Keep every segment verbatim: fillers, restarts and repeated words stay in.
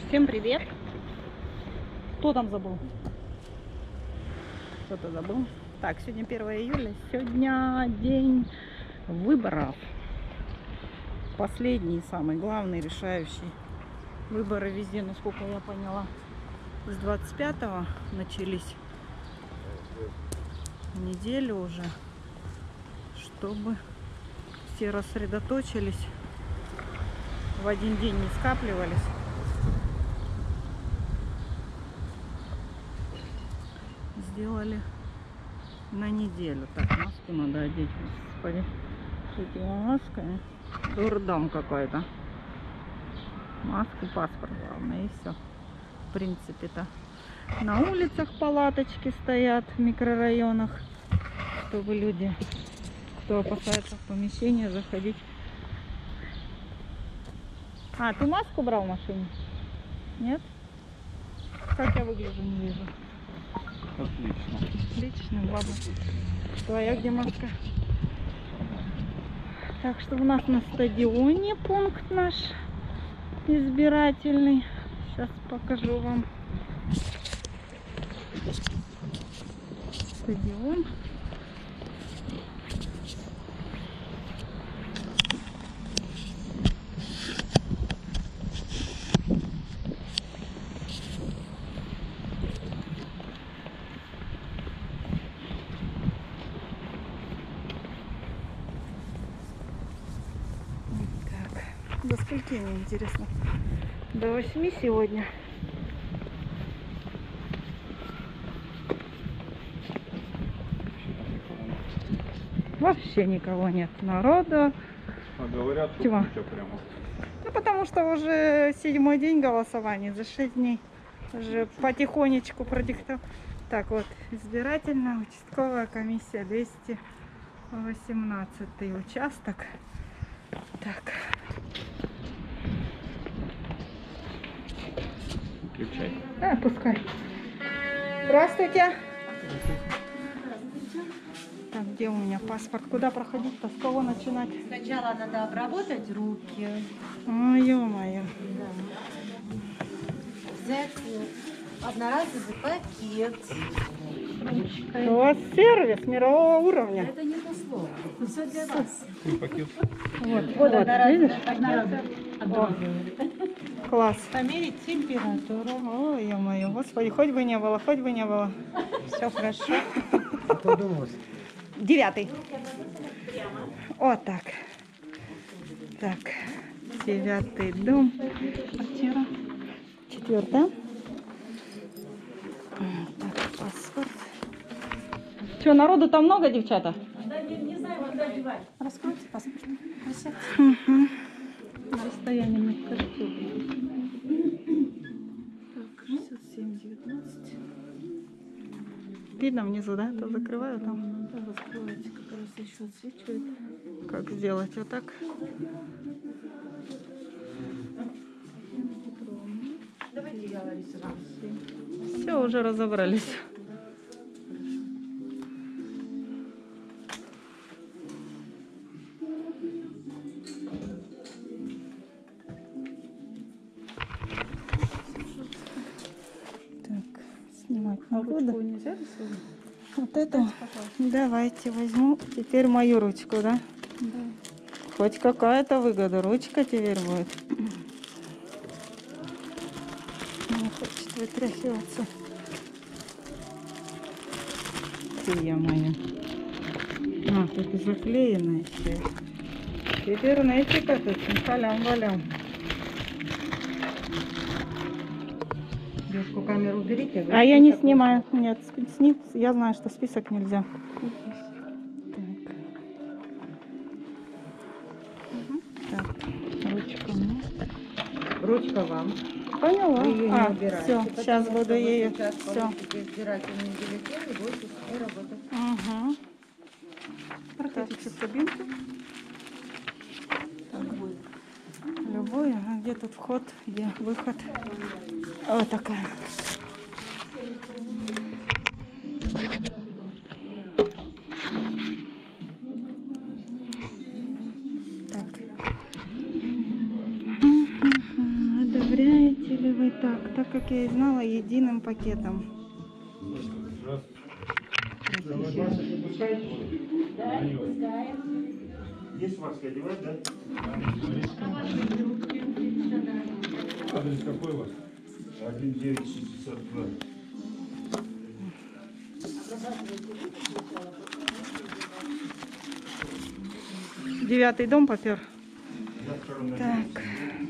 Всем привет! Кто там забыл? Кто-то забыл. Так, сегодня первое июля. Сегодня день выборов. Последний, самый главный, решающий. Выборы везде, насколько я поняла, с двадцать пятого начались. Неделю уже, чтобы все рассредоточились, в один день не скапливались. Сделали на неделю. Так, маску надо одеть. Господи, с этими масками. Дурдом какой-то. Маску, паспорт главное, и все. В принципе-то. На улицах палаточки стоят в микрорайонах, чтобы люди, кто опасается в помещение, заходить. А, ты маску брал в машине? Нет? Как я выгляжу, не вижу. Отлично. Отлично, ладно. Твоя где маска? Так что у нас на стадионе пункт наш избирательный. Сейчас покажу вам. Стадион. Так, до скольки мне интересно? До восьми сегодня. Вообще никого нет. Народа. А говорят, что Тьма. прямо. Ну, потому что уже седьмой день голосования, за шесть дней уже потихонечку продиктовал. Так вот, избирательная участковая комиссия, двести восемнадцатый участок. Так. Включай. А, пускай. Здравствуйте. Так, где у меня паспорт? Куда проходить-то? С кого начинать? Сначала надо обработать руки. Ой, ё-моё. Да. Взять одноразовый пакет. У вас сервис мирового уровня. Это не то слово. Это все для вас. Пакет. Вот, Вот вот, видишь? одноразовый. Класс. Померить температуру. Ой, ё-моё, господи, хоть бы не было, хоть бы не было. Все хорошо. Девятый. Вот так. Так, девятый дом. Квартира. Четвертая. Так, паспорт. Что, народу там много, девчата? Да, не, не знаю, куда девать. Раскройте паспорт. Присядьте. Угу. На расстоянии мне кажется. Так, шестьдесят семь, девятнадцать. Видно внизу, да? То закрываю там. Да, раскройте, как раз еще отсвечивает. Как сделать? Вот так. Давайте я, Лариса, вам. Все, уже разобрались. Так, снимать не буду. Нельзя рисовать? Вот эту давайте возьму. Теперь мою ручку, да? Да. Хоть какая-то выгода. Ручка теперь будет. Не хочет вытряхиваться. Ты моя. А, тут и заклеено еще. Кибернетика тут. Халям-валям. Девушку камеру уберите. А я не снимаю. Нет, сни... я знаю, что список нельзя. Так. Угу. Так, ручка мне. Ручка вам. Поняла. Вы ее не А, убираете, все, потому сейчас что буду вы ее. сейчас Все. получите избирательный бюллетень и будете с ней работать. Угу. Проходите в кабинку. Любой. Любой. А где тут вход, где выход? Вот такая. Так. Одобряете Или так, так как я и знала, единым пакетом. Есть маски одевать, да? Адрес какой у вас? один девять шестьдесят два. Девятый дом попер. Так.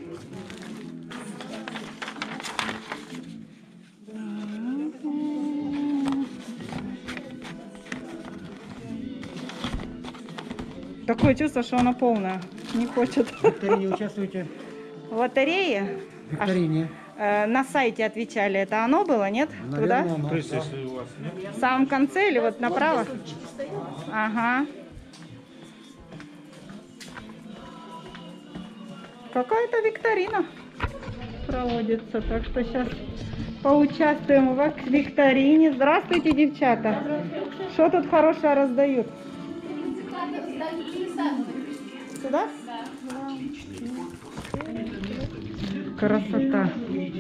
Такое чувство, что она полная. Не хочет. В викторине участвуете? В лотерее? В викторине. Э, на сайте отвечали. Это оно было, нет? Наверное, Туда? оно. То есть, если у вас нет, В самом конце или вот направо? Ага. Какая-то викторина проводится, так что сейчас поучаствуем в викторине. Здравствуйте, девчата. Что тут хорошее раздают? Сюда? Красота.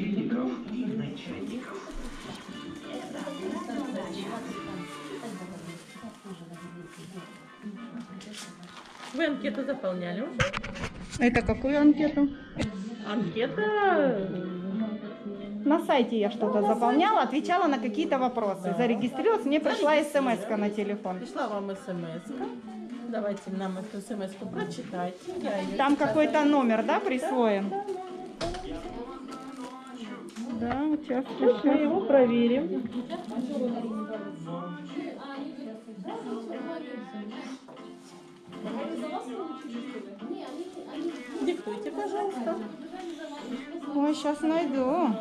Вы анкету заполняли уже? Это какую анкету? Анкета... На сайте я что-то заполняла, отвечала на какие-то вопросы. Зарегистрировалась, мне пришла смс на телефон. Пришла вам смс. Давайте нам эту смс прочитайте. Я ее Там сейчас какой-то номер, да, присвоен? Да, участвую. Мы его проверим. Диктуйте, пожалуйста. Ой, сейчас найду.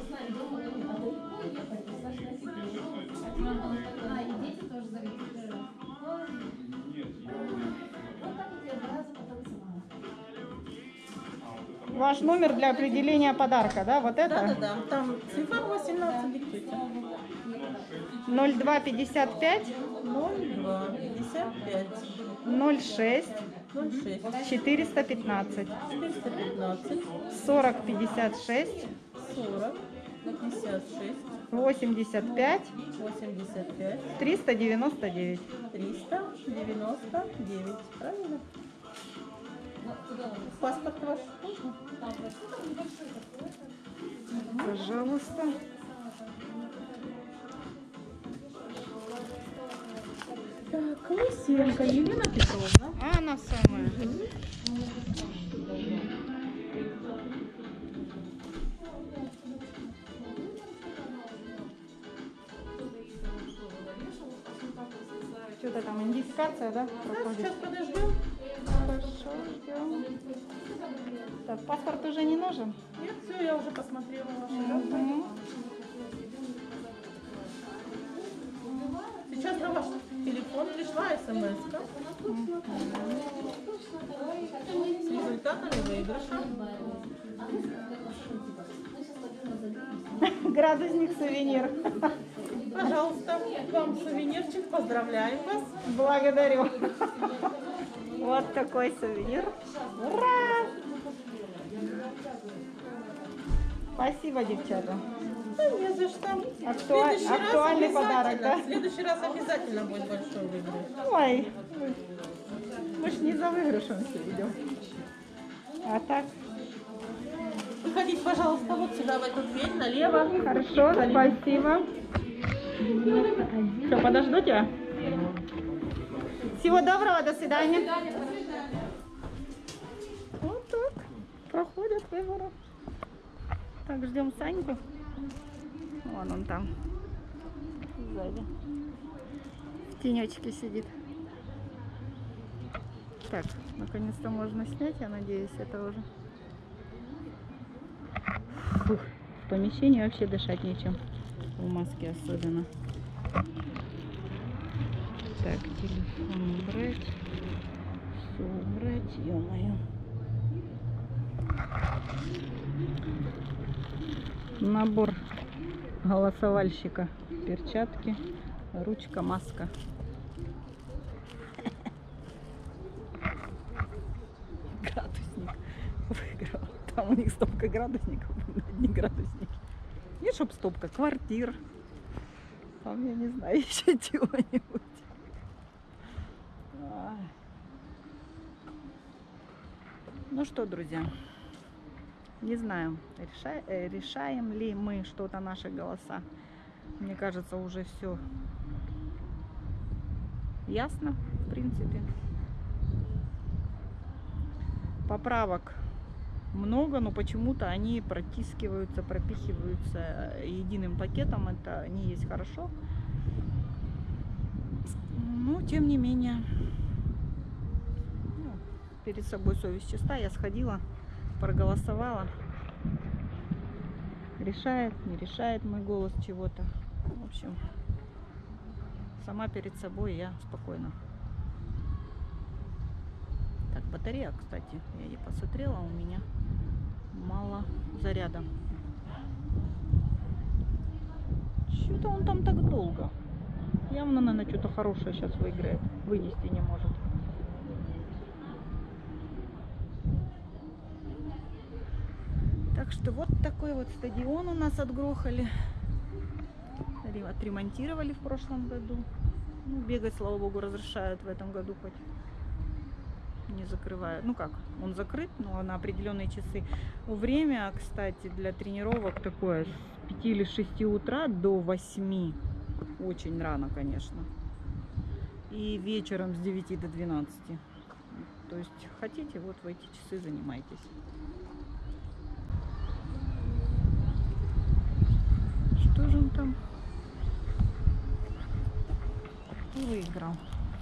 Ваш номер для определения подарка, да? Вот это? Да-да-да, там цифра восемнадцать, диктуйте. ноль два пятьдесят пять ноль два пятьдесят пять ноль шесть ноль шесть четыреста пятнадцать четыреста пятнадцать сорок пятьдесят шесть сорок пятьдесят шесть восемьдесят пять восемьдесят пять триста девяносто девять. триста девяносто девять. Правильно? Паспорт ваш можно? Пожалуйста. Так, Лысенко Елена Петровна. А, она самая. Что-то там идентификация, да, Да, проходит? сейчас подождем. Хорошо, ждем. Так, паспорт уже не нужен? Нет, все, я уже посмотрела ваши данные. Мгм. Сейчас на ваш телефон пришла смс с результатами выигрыша. Градусник сувенир. Пожалуйста, вам сувенирчик, поздравляем вас. Благодарю. Вот такой сувенир. Ура! Спасибо, девчата. Да не за что. Актуа- В следующий раз актуальный подарок, обязательно- да? В следующий раз обязательно будет большой выигрыш. Ой, мы ж не за выигрышем все идем. А так, Выходите, пожалуйста, вот сюда, в эту дверь, налево. хорошо, спасибо. Что, подожду тебя? Всего доброго, до свидания. Вот так проходят выборы. Так, ждем Саньку. Вон он там, сзади. В тенечке сидит. Так, наконец-то можно снять, я надеюсь, это уже. Фух, в помещении вообще дышать нечем. В маске особенно. Так, телефон убрать. Все убрать, ё-моё. Набор голосовальщика. Перчатки, ручка, маска. Градусник выиграл. Там у них столько градусников. одни градусники. И чтоб стопка квартир. Там, я не знаю, еще чего-нибудь. Ай. Ну что, друзья, не знаю, реша- э, решаем ли мы что-то, наши голоса. Мне кажется, уже все ясно, в принципе. Поправок много, но почему-то они протискиваются, пропихиваются единым пакетом. Это не есть хорошо. Но, тем не менее, ну, перед собой совесть чиста. Я сходила, проголосовала. Решает, не решает мой голос чего-то. В общем, сама перед собой я спокойна. Так, батарея, кстати, я не посмотрела, у меня мало заряда. Что-то он там так долго. Явно, наверное, что-то хорошее сейчас выиграет. Вынести не может. Так что вот такой вот стадион у нас отгрохали. Отремонтировали в прошлом году. Ну, бегать, слава богу, разрешают в этом году хоть. Не закрывают. Ну как, он закрыт, но на определенные часы. Время, кстати, для тренировок такое с пяти или шести утра до восьми. Очень рано, конечно. И вечером с девяти до двенадцати. То есть хотите, вот в эти часы занимайтесь. Что же он там выиграл?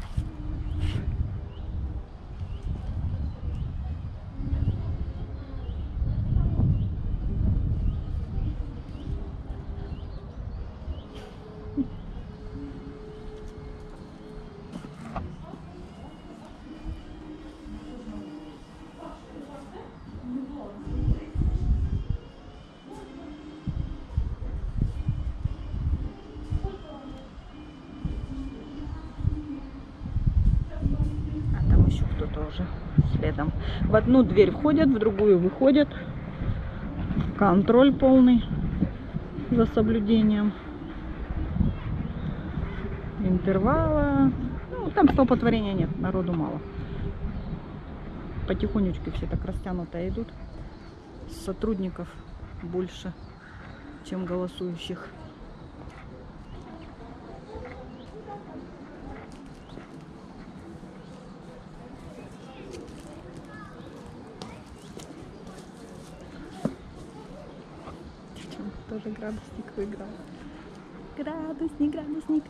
Уже следом. В одну дверь входят, в другую выходят. Контроль полный за соблюдением интервала. Ну, там столпотворения нет, народу мало. Потихонечку все так растянуто идут. Сотрудников больше, чем голосующих. Тоже градусник выиграл. Градусник, градусник.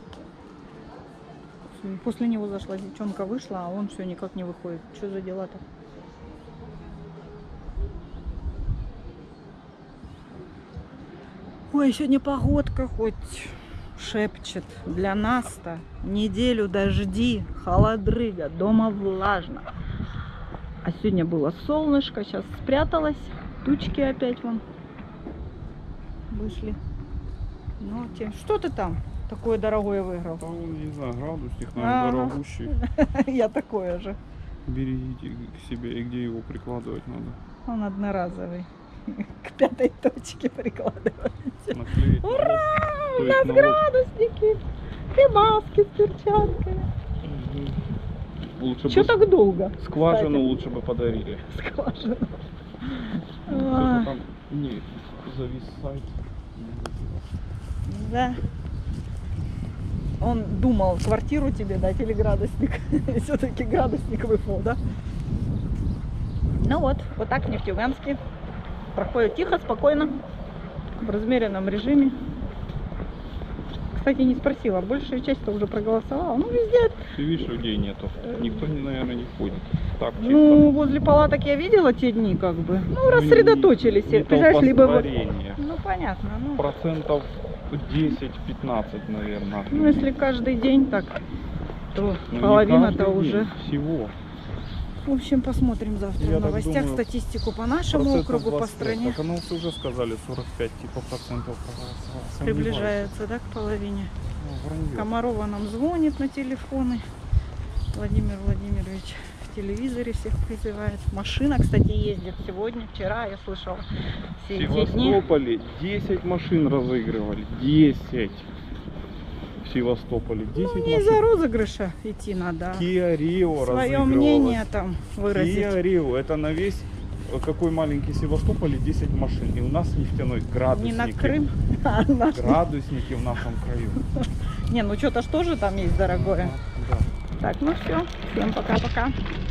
После него зашла девчонка, вышла, а он все никак не выходит. Что за дела-то? Ой, сегодня погодка хоть шепчет. Для нас-то неделю дожди, холодрыга, дома влажно. А сегодня было солнышко, сейчас спряталось. Тучки опять вон вышли. Ну, тем... Что ты там такое дорогое выиграл? Да, не знаю, градусник, А, наверное, дорогущий. Я такое же. Берегите к себе, и где его прикладывать надо. Он одноразовый. К пятой точке прикладываете. Наклеить. Ура! То У есть нас на лоб. градусники и маски с перчатками. Лучше Что бы так долго? скважину кстати? лучше бы подарили. Скважину. Кто-то А, там не зависает. Да. Он думал, квартиру тебе дать или градусник. Все-таки градусник выпал, да? Ну вот, вот так в Нефтеюганске проходит тихо, спокойно, в размеренном режиме. Кстати, не спросила, большая часть-то уже проголосовала. Ну, везде. Ты видишь, людей нету. Никто, наверное, не ходит. Так, чисто. Ну, возле палаток я видела те дни, как бы. Ну, рассредоточились. Не, не Понимаешь, либо вот... толпостворение. Ну, понятно. Ну, Процентов десять-пятнадцать, наверное. ну, если каждый день так, то Ну, не половина-то каждый уже. день, всего. В общем, посмотрим завтра Я в так новостях думаю, статистику по нашему Процентов округу, по двадцать пять. стране. Так, ну, уже сказали, сорок пять типа процентов проголосовало. Сомневаюсь. Приближается, да, к половине. Ну, вранье. Комарова нам звонит на телефоны. Владимир Владимирович телевизоре всех призывает. Машина, кстати, ездит сегодня, вчера, я слышала. В Все эти дни. Севастополе десять машин разыгрывали. десять. В Севастополе десять Ну, не машин. из-за розыгрыша идти надо. а Kia Rio Свое разыгрывалось. мнение там выразить. Kia Rio, это на весь э, какой маленький Севастополь, десять машин. И у нас нефтяной Не градусники. на Крым. а на- Градусники в нашем краю. Не, ну что-то ж тоже там есть дорогое. Да. Так, ну все. Всем пока-пока.